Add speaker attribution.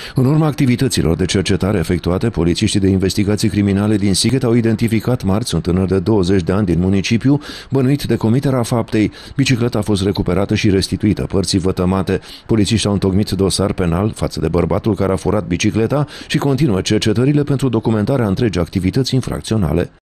Speaker 1: În urma activităților de cercetare efectuate, polițiștii de investigații criminale din Sighet au identificat marți un tânăr de 20 de ani din municipiu, bănuit de comiterea faptei. Bicicleta a fost recuperată și restituită părții vătămate. Polițiștii au întocmit dosar penal față de bărbatul care a furat bicicleta și continuă cercetările pentru documentarea întregii activități infracționale.